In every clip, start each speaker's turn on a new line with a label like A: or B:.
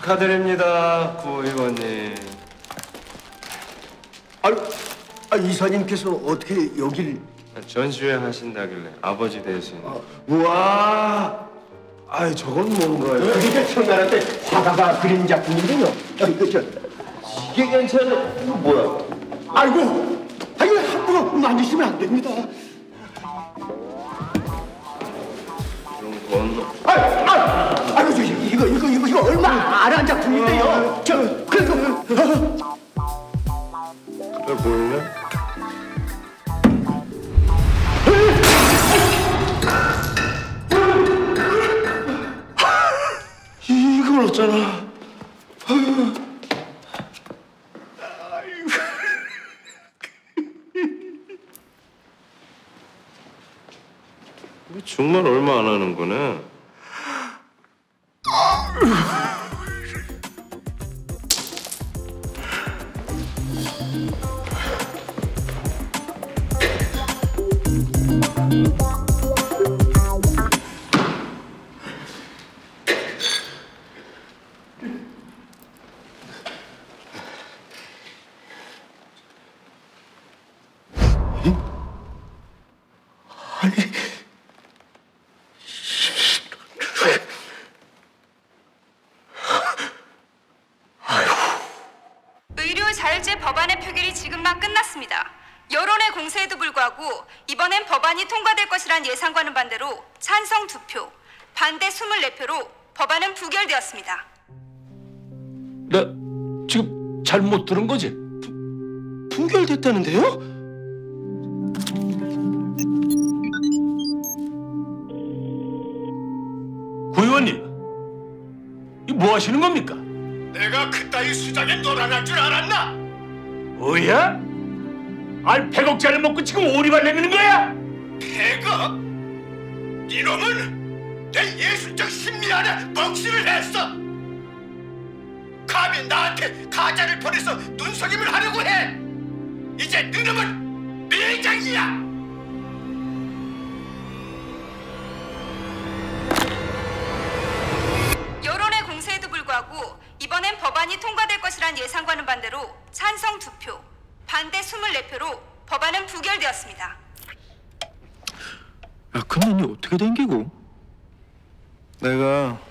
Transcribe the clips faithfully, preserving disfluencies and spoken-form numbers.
A: 축하드립니다, 구 의원님.
B: 아유, 아, 이사님께서 어떻게 여길...
A: 전시회 하신다길래 아버지 대신.
B: 아, 우와! 아이, 저건 뭔가요? 그게 청나라때 화가가 그린 작품인데요. 아, 이거 저... 이게 괜찮네. 이거 뭐야? 아이고! 아이고, 함부로 만지시면 안 됩니다.
A: 이런 건...
B: 아, 아, 아이고, 저, 이거, 이거, 이거, 이거 얼마 안 한 작품인데요. 저, 그래도...
A: 그래 보이네?
B: 이걸 어쩌나. 아이고.
A: 정말 얼마 안 하는 거네.
C: 의료자율제 법안의 표결이 지금 막 끝났습니다. 여론의 공세에도 불구하고 이번엔 법안이 통과될 것이란 예상과는 반대로 찬성 두 표, 반대 이십사 표로 법안은 부결되었습니다.
D: 나 지금 잘못 들은 거지?
B: 부결됐다는데요?
D: 구 의원님, 이 뭐 하시는 겁니까?
E: 내가 그따위 수작에 놀아날 줄 알았나?
D: 뭐야? 아니 백억짜리 먹고 지금 오리발 내미는 거야?
E: 백억? 이놈은 내 예술적 신미 안에 먹칠을 했어! 감히 나한테 가짜를 보내서 눈속임을 하려고 해! 이제 너놈은 매장이야!
C: 여론의 공세에도 불구하고 이번엔 법안이 통과될 것이란 예상과는 반대로 찬성 두 표, 반대 이십사 표로 법안은 부결되었습니다.
B: 야, 근데 니 어떻게 된 기고?
A: 내가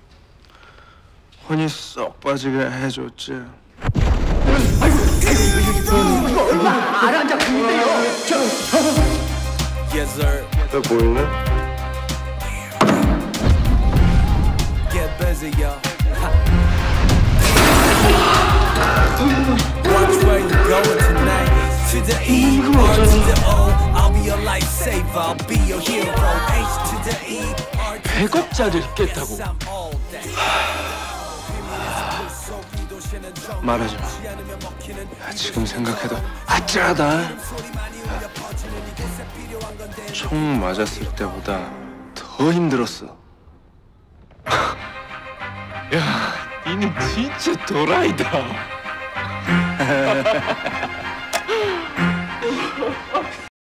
A: 혼이 쏙 빠지게 해줬지.
B: 아이고, 이거, 이거 얼마 안 한 작품인데요. 저...
F: Yes, sir.
A: 그래 보이네?
F: Get busy, yo. Watch where you going tonight. To the E or to the O. I'll be your lifesaver. I'll be your hero. H to the E or to the O.
D: 백억짜리를 깼다고?
A: 말하지 마. 야, 지금 생각해도 아찔하다. 야, 총 맞았을 때보다 더 힘들었어.
D: 야, 니는 진짜 도라이다.